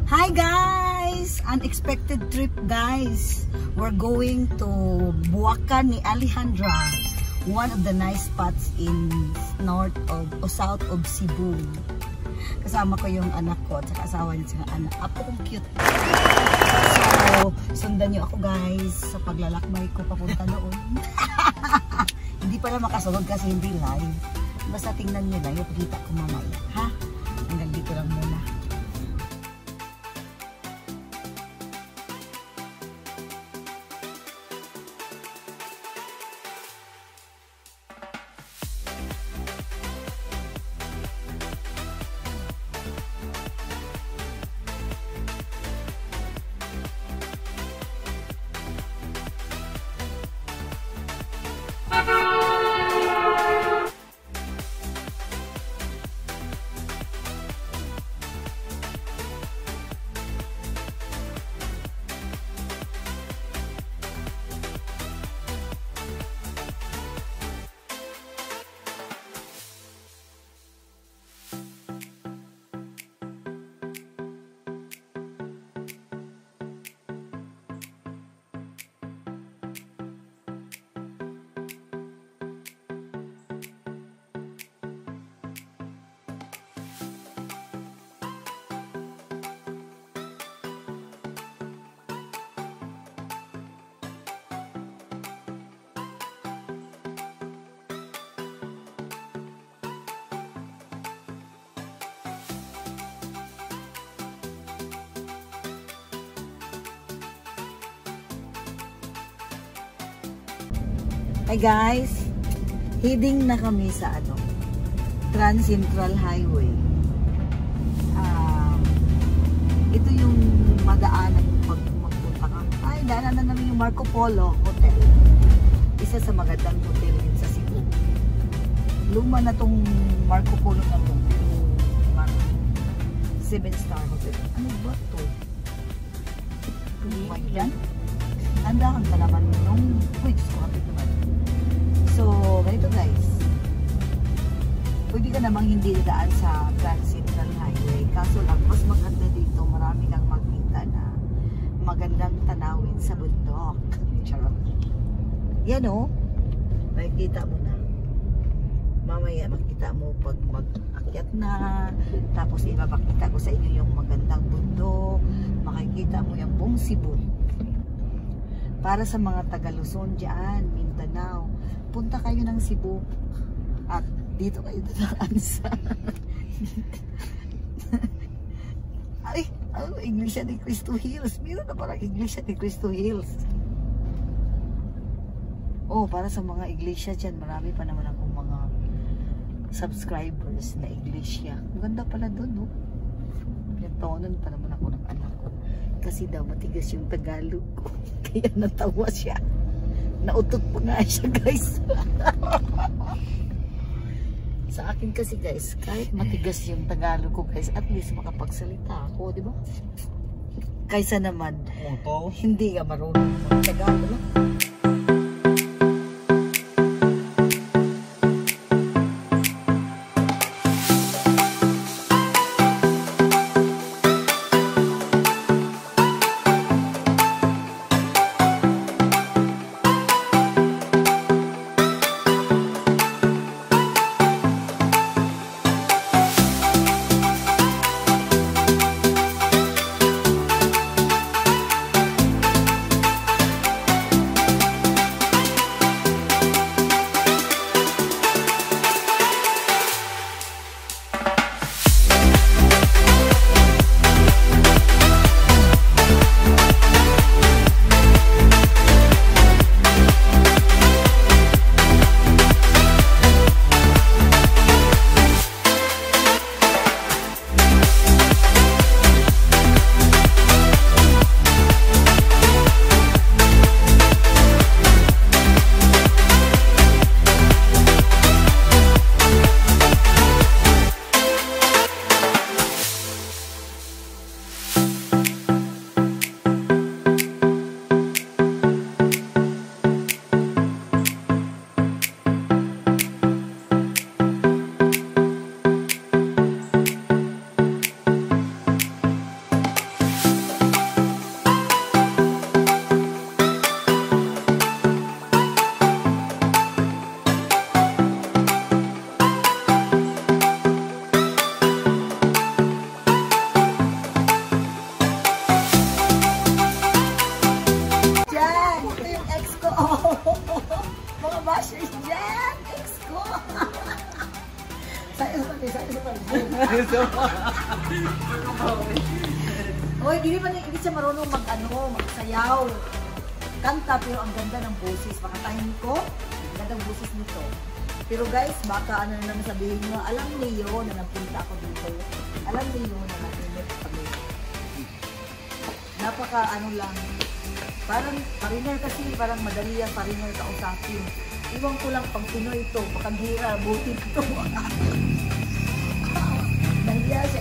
Hi guys! Unexpected trip guys. We're going to Buacan ni Alejandra. One of the nice spots in north of o south of Cebu. Kasama ko yung anak ko at saka asawa niya sa anak. Apo kong cute. So, sundan niyo ako guys sa paglalakbay ko papunta doon. Hindi pala makasunod kasi hindi live. Basta tingnan niyo lang yung pakita ko mamaya. Ha? Hanggang dito lang muna. Hi guys, heading na kami sa Trans Central Highway. Ito yung madaanan pag magpunta ka. Ay, daanan na namin yung Marco Polo Hotel. Isa sa magandang hotel din sa Cebu. Luma na tong Marco Polo na to. 7-star hotel. Ano ba to? Luma yan? Andahan ka naman nung quick score. So, ganito guys, pwede ka namang hindi daan sa Trans Central Highway, kaso lang mas maganda dito, marami kang makita na magandang tanawin sa bundok. Charot. Yan o, makikita mo na. Mamaya makita mo pag mag-akyat na, tapos ipapakita ko sa inyo yung magandang bundok, makikita mo yung buong Cebu. Para sa mga taga Luzon dyan, Mindanao, punta kayo ng Cebu at dito kayo dadaan sa Iglesia ni Cristo Hills. Meron na parang Iglesia ni Cristo Hills. Oh, para sa mga iglesia dyan, marami pa naman akong mga subscribers na iglesia. Maganda pala doon, no? Nagtawanan pa naman ako ng anak ko kasi daw matigas yung Tagalog ko. Kaya natawa siya. Nautot pa nga siya guys. Sa akin kasi guys, kahit matigas yung Tagalog ko guys, at least makapagsalita ako, di ba? Kaysa naman, hindi ka marunong mag-Tagalog. Yan! Ex ko! Sa'yo pa. Hoy, hindi siya marunong magsayaw. Kanta, pero ang ganda ng boses. Pakatahin ko, ang ganda ng boses nito. Pero guys, baka ano na naman sabihin nyo, alam niyo na nagpunta ako dito. Alam niyo na natinip kami. Napaka lang, parang pariner kasi, parang madali yan, pariner ka usapin. Iwan ko lang pag Pinoy ito, pagkanghira, buti ito. Nahiya siya.